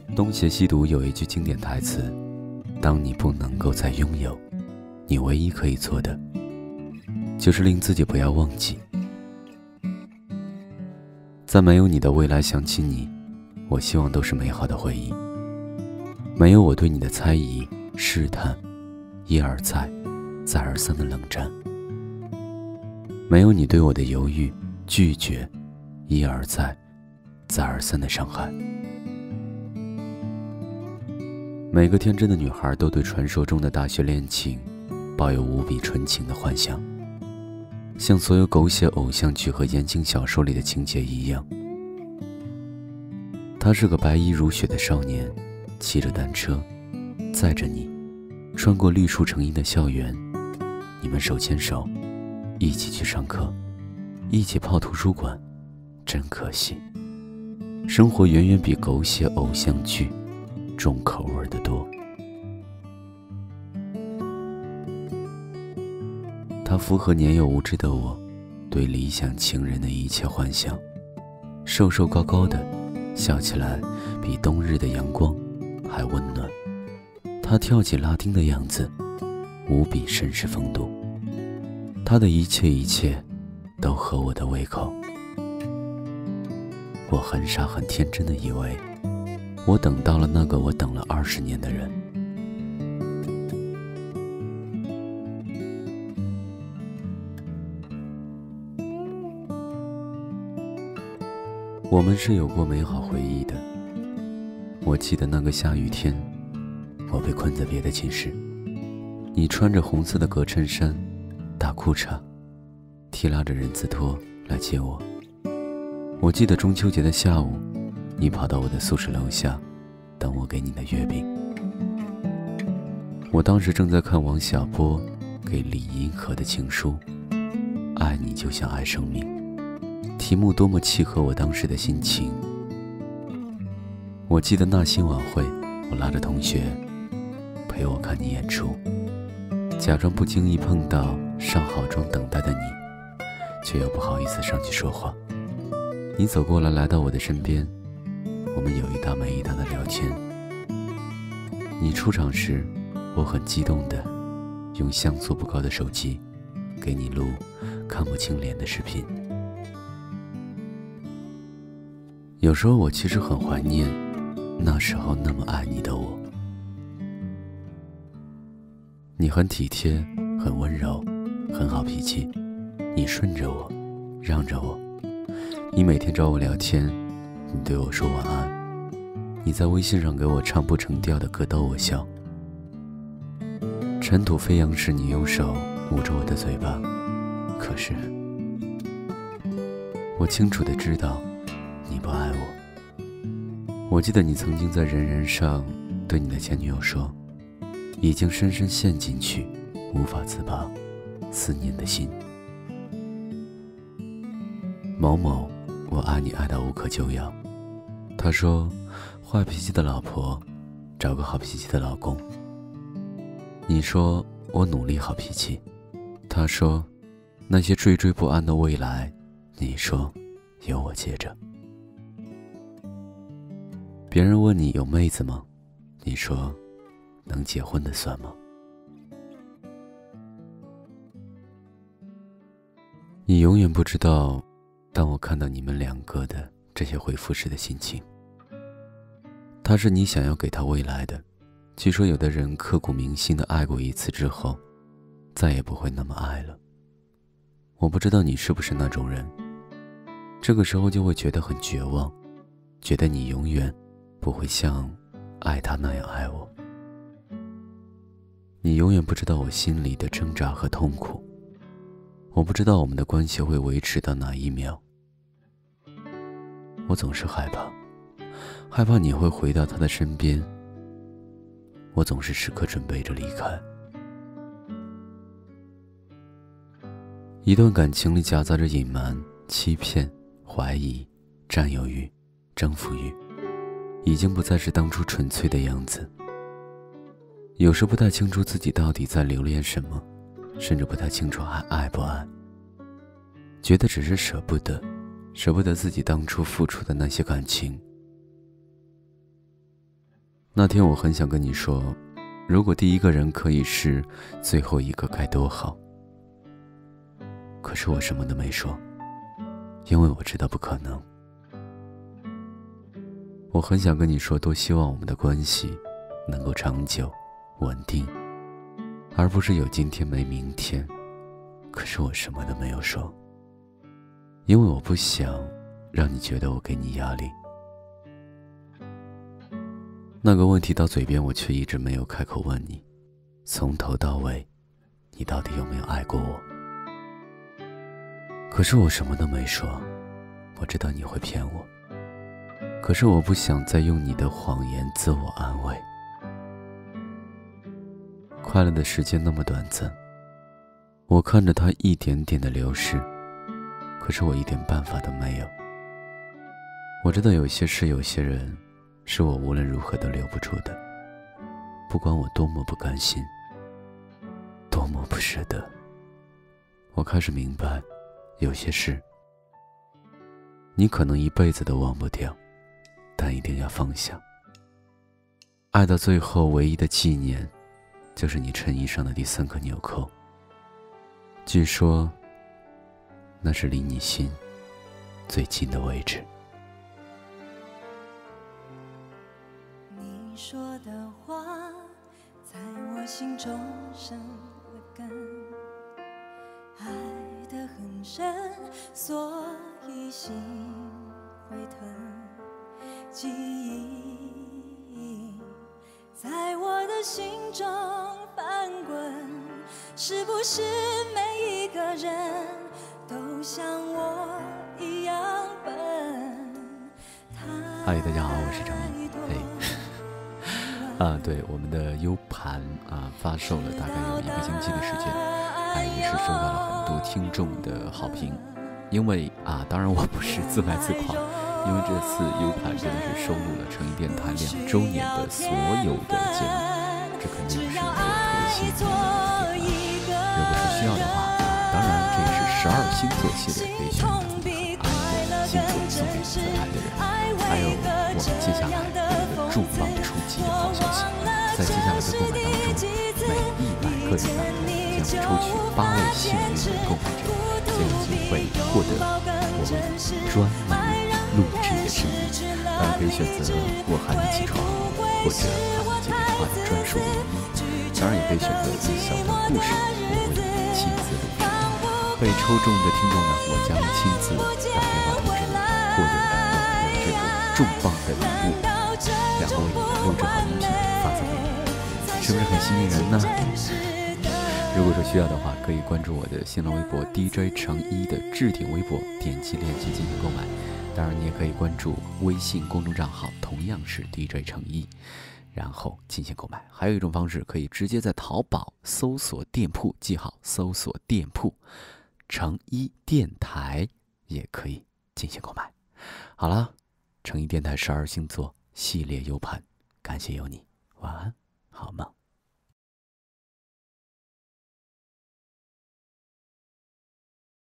东邪西毒有一句经典台词：当你不能够再拥有，你唯一可以做的就是令自己不要忘记。在没有你的未来想起你，我希望都是美好的回忆。没有我对你的猜疑、试探、一而再、再而三的冷战，没有你对我的犹豫、拒绝、一而再、再而三的伤害。每个天真的女孩都对传说中的大学恋情抱有无比纯情的幻想，像所有狗血偶像剧和言情小说里的情节一样。他是个白衣如雪的少年，骑着单车载着你穿过绿树成荫的校园，你们手牵手一起去上课，一起泡图书馆。真可惜，生活远远比狗血偶像剧重口味的多。它符合年幼无知的我对理想情人的一切幻想，瘦瘦高高的，笑起来比冬日的阳光还温暖。他跳起拉丁的样子无比绅士风度，他的一切都合我的胃口。我很傻很天真的以为我等到了那个我等了20年的人。我们是有过美好回忆的。我记得那个下雨天，我被困在别的寝室，你穿着红色的格衬衫、大裤衩，提拉着人字拖来接我。我记得中秋节的下午，你跑到我的宿舍楼下等我给你的月饼。我当时正在看王小波给李银河的情书，爱你就像爱生命，题目多么契合我当时的心情。我记得那新晚会，我拉着同学陪我看你演出，假装不经意碰到上好妆等待的你，却又不好意思上去说话。你走过来，来到我的身边，我们有一搭没一搭的聊天。你出场时，我很激动地用像素不高的手机给你录看不清脸的视频。有时候我其实很怀念那时候那么爱你的我。你很体贴，很温柔，很好脾气，你顺着我，让着我。你每天找我聊天，你对我说晚安，你在微信上给我唱不成调的歌逗我笑。尘土飞扬时，你用手捂着我的嘴巴，可是我清楚地知道你不爱我。我记得你曾经在人人上对你的前女友说，已经深深陷进去无法自拔思念的心。某某，我爱你爱到无可救药。他说，坏脾气的老婆找个好脾气的老公。你说，我努力好脾气。他说，那些惴惴不安的未来，你说由我接着。别人问你有妹子吗？你说能结婚的算吗？你永远不知道，当我看到你们两个的这些回复时的心情。他是你想要给他未来的。据说有的人刻骨铭心的爱过一次之后，再也不会那么爱了。我不知道你是不是那种人，这个时候就会觉得很绝望，觉得你永远不会像爱他那样爱我。你永远不知道我心里的挣扎和痛苦，我不知道我们的关系会维持到哪一秒。我总是害怕你会回到他的身边，我总是时刻准备着离开。一段感情里夹杂着隐瞒、欺骗、怀疑、占有欲、征服欲，已经不再是当初纯粹的样子。有时不太清楚自己到底在留恋什么，甚至不太清楚还爱不爱，觉得只是舍不得自己当初付出的那些感情。 那天我很想跟你说，如果第一个人可以是最后一个该多好。可是我什么都没说，因为我知道不可能。我很想跟你说，多希望我们的关系能够长久稳定，而不是有今天没明天。可是我什么都没有说，因为我不想让你觉得我给你压力。那个问题到嘴边，我却一直没有开口问你，从头到尾，你到底有没有爱过我？可是我什么都没说，我知道你会骗我，可是我不想再用你的谎言自我安慰。快乐的时间那么短暂，我看着它一点点的流逝，可是我一点办法都没有。我知道有些事有些人是我无论如何都留不住的，不管我多么不甘心，多么不舍得。我开始明白，有些事你可能一辈子都忘不掉，但一定要放下。爱到最后唯一的纪念，就是你衬衣上的第3个纽扣。据说那是离你心最近的位置。 你说的话在我心中生了根，爱得很深，所以心会疼。记忆在我的心中翻滚，是不是每一个人都像我一样笨？ 嗨，大家好，我是程一。对，我们的 U 盘发售了大概有1个星期的时间，也是收到了很多听众的好评。因为当然我不是自卖自夸，因为这次 U 盘真的是收录了成毅电台2周年的所有的节目，这肯定是一个特别幸运的一个点。如果是需要的话，当然这也是12星座系列可以选择爱的星座送给最爱的人。还有我们接下来有一个重磅出击的好消息，在接下来的购买当中，每100个人当中将抽取8位幸运的购买者，将有机会获得我们专门录制的声音。当然可以选择我喊你起床，或者接电话的专属语音，当然也可以选择一小段故事，我为你亲自录制。被抽中的听众呢，我将亲自打电话通知你，获得这个重磅的礼物，然后为你录制好音频发送给你，是不是很吸引人呢？如果说需要的话，可以关注我的新浪微博 DJ 程一的置顶微博，点击链接进行购买。当然你也可以关注微信公众账号，同样是 DJ 程一，然后进行购买。还有一种方式，可以直接在淘宝搜索店铺，记好搜索店铺程一电台，也可以进行购买。好了，程一电台12星座系列 U 盘，感谢有你，晚安，好梦。